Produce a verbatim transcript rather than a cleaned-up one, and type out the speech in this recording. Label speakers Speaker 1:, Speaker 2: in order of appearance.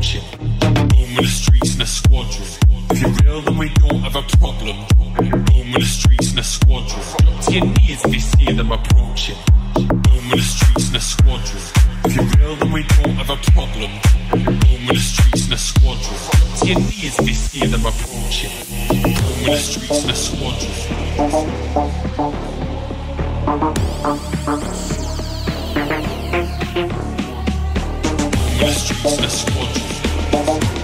Speaker 1: approaching. Roam with the streets in a squadron. If you're real, then we don't have a problem. Roam with the streets in a squadron. Drop to your knees if you see them approaching. Roam with the streets in a squadron. If you're real, then we don't have a problem. Roam with the streets in a squadron. Drop to your knees if you see them approaching. Roam with the streets in a squadron. Roam with the streets in a squadron.